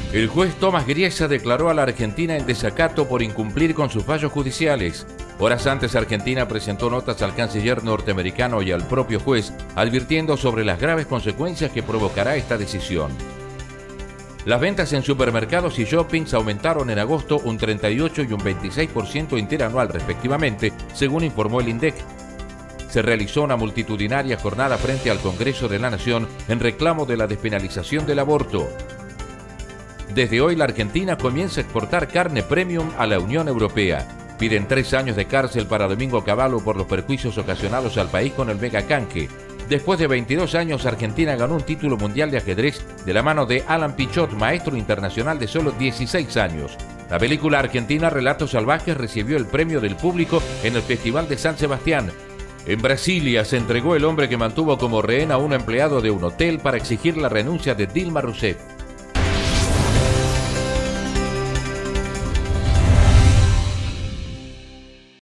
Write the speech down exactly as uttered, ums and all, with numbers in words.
El juez Tomás Griesa declaró a la Argentina en desacato por incumplir con sus fallos judiciales. Horas antes, Argentina presentó notas al canciller norteamericano y al propio juez, advirtiendo sobre las graves consecuencias que provocará esta decisión. Las ventas en supermercados y shoppings aumentaron en agosto un treinta y ocho y un veintiséis por ciento interanual respectivamente, según informó el INDEC. Se realizó una multitudinaria jornada frente al Congreso de la Nación en reclamo de la despenalización del aborto. Desde hoy la Argentina comienza a exportar carne premium a la Unión Europea. Piden tres años de cárcel para Domingo Cavallo por los perjuicios ocasionados al país con el megacanje. Después de veintidós años, Argentina ganó un título mundial de ajedrez de la mano de Alan Pichot, maestro internacional de solo dieciséis años. La película argentina Relatos Salvajes recibió el premio del público en el Festival de San Sebastián. En Brasilia se entregó el hombre que mantuvo como rehén a un empleado de un hotel para exigir la renuncia de Dilma Rousseff.